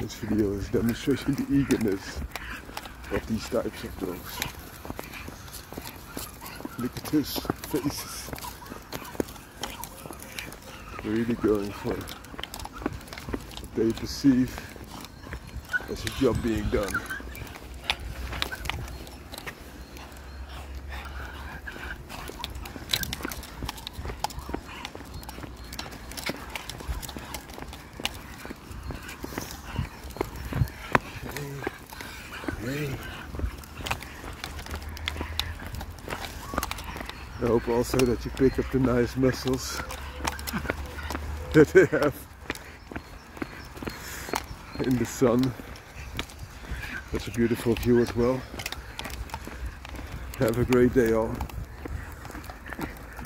This video is demonstrating the eagerness of these types of dogs. Look at his faces. Really going for what they perceive as a job being done. I hope also that you pick up the nice muscles that they have in the sun. That's a beautiful view as well. Have a great day all.